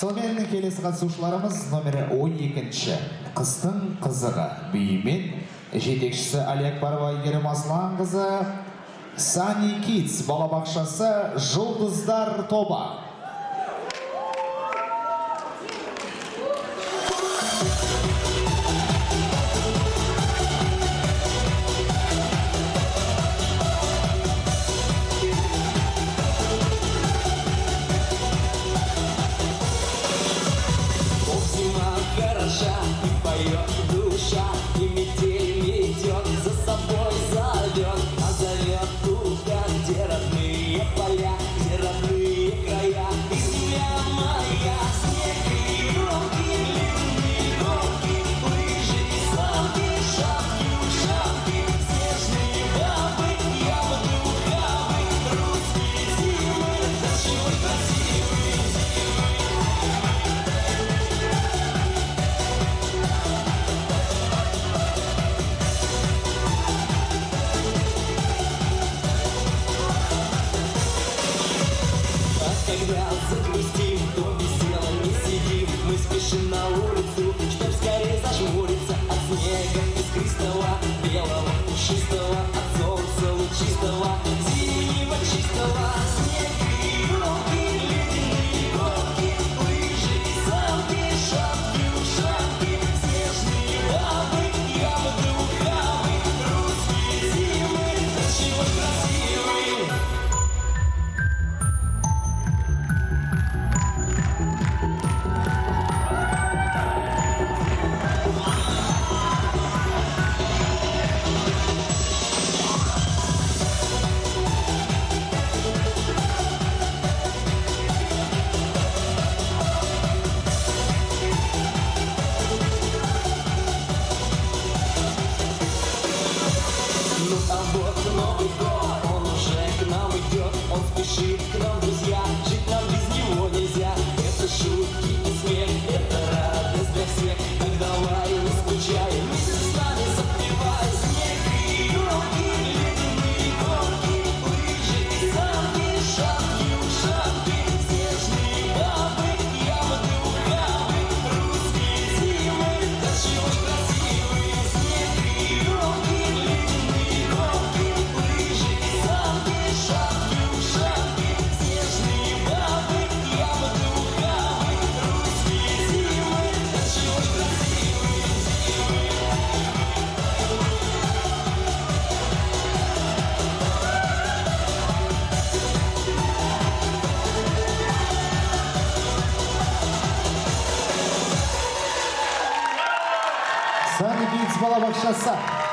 Сонымен келесі қатысушыларымыз номері 12-ші «Қыстың қызығы» биімен жетекшісі Алиакбарова Айгерім Асланқызы, Sunny Kids балабақшасы «Жұлдыздар» тобы. Душа, и метель метет, за собой зовет, а зовет туда, где родные поля, где родные края. И земля моя, снег и горки, ледяные горки, лыжи и санки, шапки, ушанки, снежные бабы, ягоды, ухабы, русские зимы, дождевой красивый. Когда загрустим, то без дела не сидим. Мы спешим на улицу, чтоб скорее зажмуриться от снега искристого, белого, пушистого, от солнца лучистого, зимнего чистого. Снег и горки, ледяные горки, лыжи и санки, шапки, ушанки, снежные бабы, ягоды, ухабы, русские зимы, дождевой красивый. Ну а вот Новый год, он уже к нам идет, он спешит к нам, друзья, жить нам без него нельзя. Это шутки и смех, это радость для всех, так давай не скучай, вместе с нами запевай. Снег и горки, ледяные горки, лыжи и санки, шапки, ушанки, снежные бабы, ягоды, ухабы, русские зимы, дождевой красивый. Снег и горки, ледяные горки, лыжи и санки, шапки, ушанки, снежные бабы, ягоды, ухабы, русские зимы, дождевой красивый. Sunny Kids балабақшасы.